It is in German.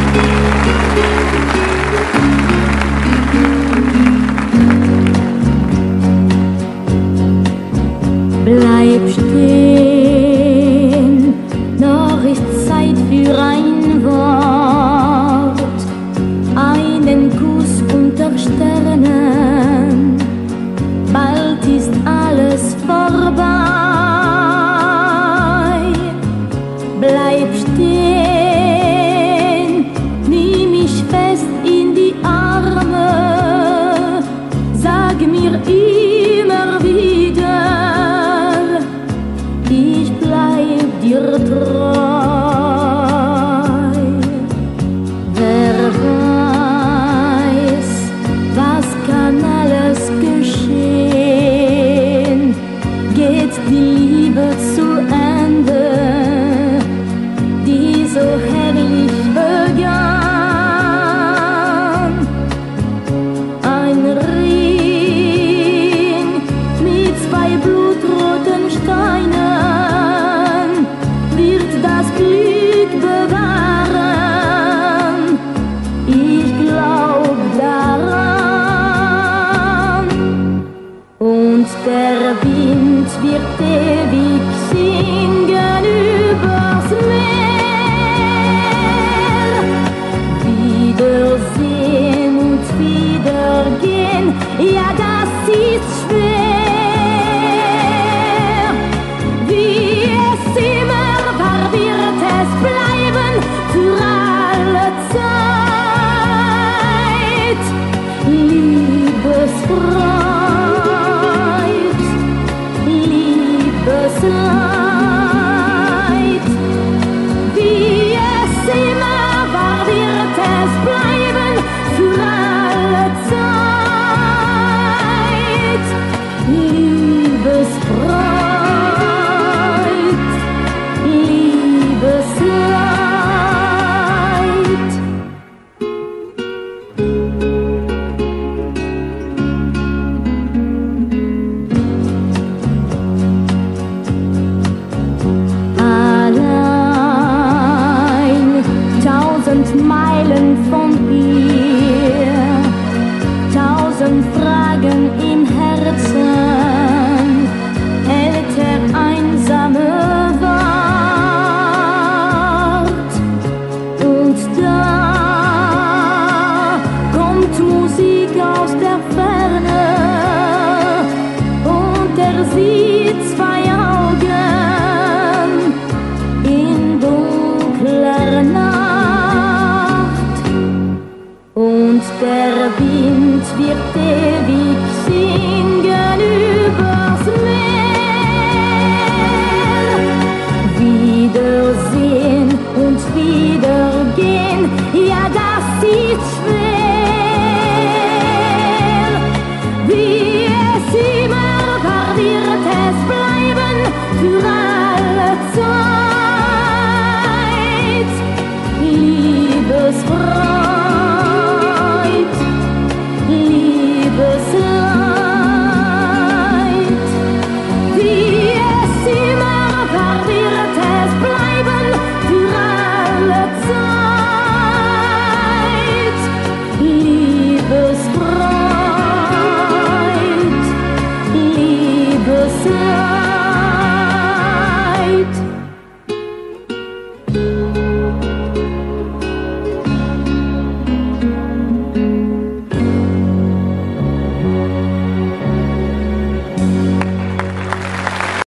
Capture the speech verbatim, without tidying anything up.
Bleib stehen, noch ist Zeit für ein Wort, einen Kuss unter Sternen, bald ist alles vorbei. Bleib stehen, nimm mich fest in die Arme, sag mir immer wieder, ich bleib dir treu. Wer weiß, was kann alles geschehen? Geht die Liebe zu Ende, die so herrlich begann? Ein Ring mit zwei blutroten Steinen wird das Glück bewahren. Ich glaub daran. Und der Wind wird ewig singen übers Meer. Wiedersehen und wiedergehen, ja, das ist schwer. Wie es immer war, wird es bleiben für alle Zeit. Liebesfreud, Liebesleid. Wie es immer war, wird es bleiben für alle Zeit. Liebesfreud, Liebesleid. Allein tausend Meilen von hier, tausend Fragen im Herzen, hält der einsame Wart. Und da kommt Musik aus der Ferne, und er sieht zwei Augen in dunkler Nacht. Und der Wind wird ewig singen übers Meer. Wiedersehen und wiedergehen, ja, das ist schwer. Wie es immer war, wird es bleiben für alle Zeit. Liebesfreud,